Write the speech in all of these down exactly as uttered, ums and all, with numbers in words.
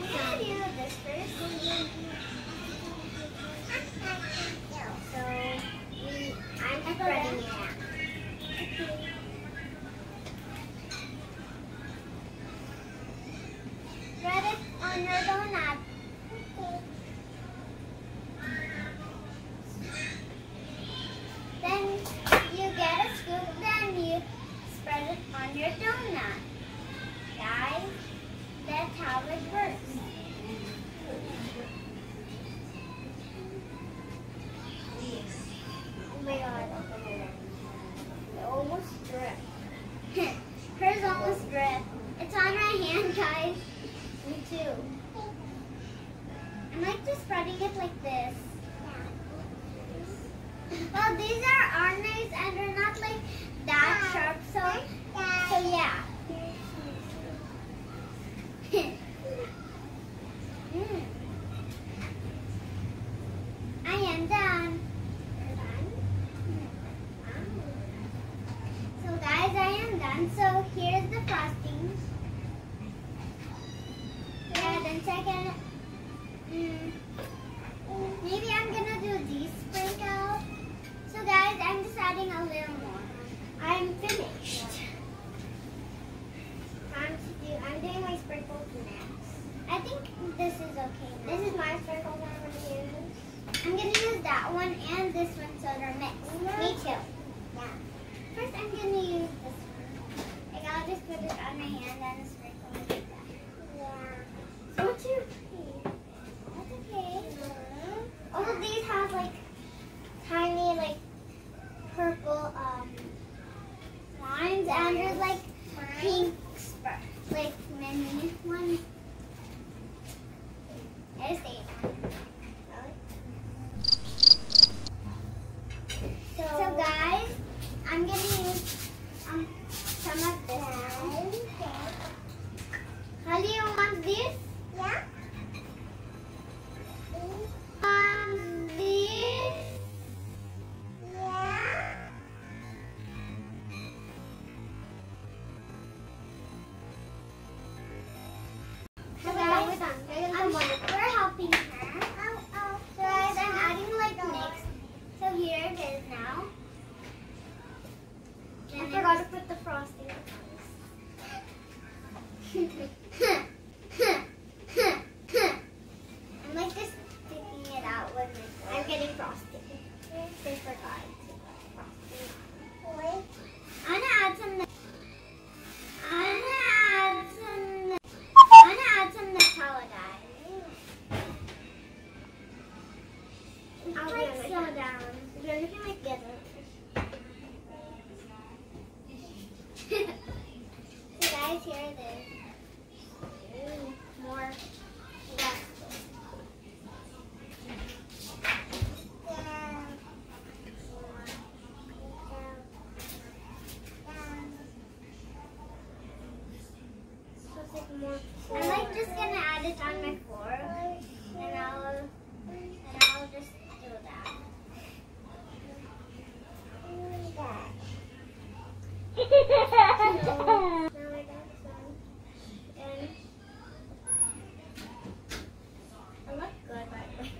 gonna do this first. So we, I'm spreading it out. Spread it on your donut. Then you get a scoop, then you spread it on your donut. Guys, that's how it works. Oh my god. It almost dripped. Hers almost dripped. It's on my hand, guys. Me too. I'm like just spreading it like this. Well, these are our knives and they're not like that sharp, so, so yeah. mm. I am done. You're done? So guys, I am done. So here's the frosting. Yeah, then second, mm, maybe I'm gonna do these sprinkles. So guys, I'm just adding a little more. I'm finished. Time to do, I'm doing my sprinkles next. I think this is okay now. This is my sprinkles I'm going to use. I'm going to use that one and this one so they're mixed. Me too. Yeah. First I'm going to use this one. Like I'll just put it on my hand and sprinkle it like that. Yeah. So what's your pee? That's okay. Mm-hmm. All of these have like tiny like purple um, lines and there's like pink spark, like mini ones. I just ate one. So, so guys, I'm gonna use um, some of this now. How do you want this? Yeah. Um, this. So guys, I'm, we're helping her. So guys, I'm adding like mix. So here it is now. Then I forgot to put the frosting on. I'm like just sticking it out with my I'm getting frosting. I forgot to put frosting. I'm gonna add some. I'm gonna add some. I'm gonna add some Nutella, guys. I'll like slow down. You're looking like together. So guys, here it is. Ooh, more. Yeah. I'm like just gonna add it on my fork, and I'll, and I'll just do that. So, now I got some, and I look good by the way.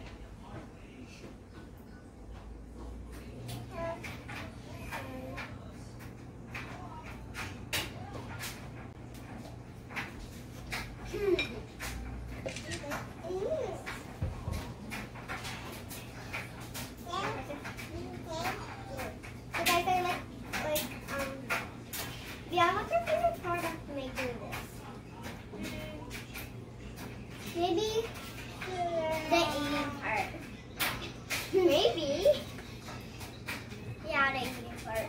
Yeah, what's your favorite part of making this? Maybe the eating part. Maybe. Yeah, the eating part.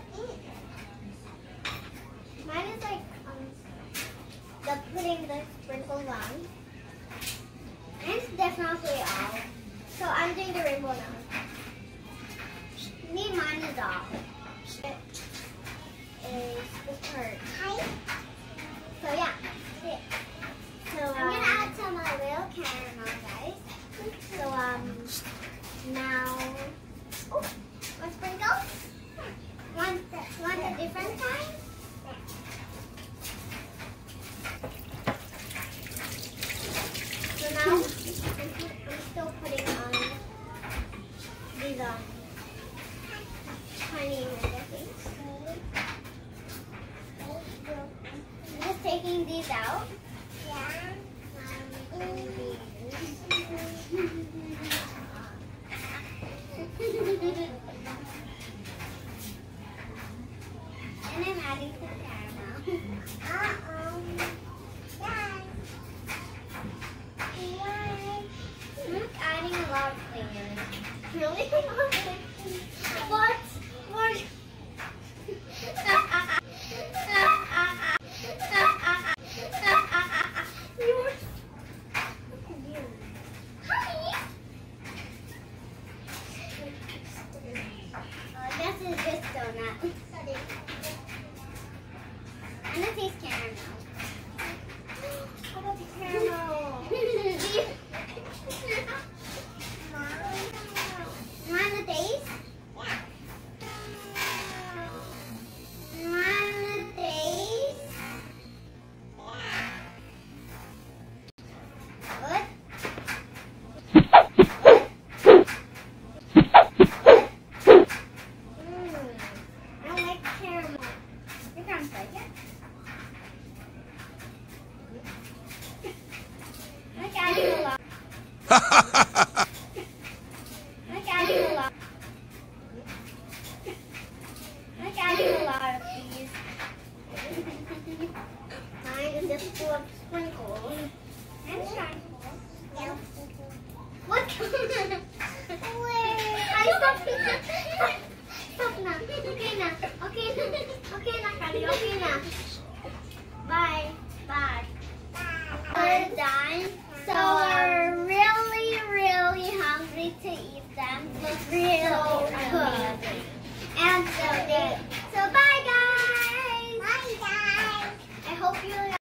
Mine is like um, the putting the sprinkles on. And it's definitely all. So I'm doing the rainbow now. Me, mine is all. Is the part. So yeah, so um, I'm gonna add some uh, real caramel, guys. So um, now, oh, one sprinkle. Want want a different kind? So adding a lot of flavors. Really? What? What? This is just donut. I'm gonna taste caramel. How about the caramel? You want the taste? You want the taste? Good. I like caramel. Your parents like it? I like adding a lot. I like adding a lot. I like adding a lot of these. Mine is just full of sprinkles. And sprinkles. Yeah. What? I stopped. Stop na. Okay na. Okay na. Okay na, Kali. Okay na. Bye. Bye. We're done. So we're really, really hungry to eat them. Really so good. And so good. So bye, guys. Bye, guys. I hope you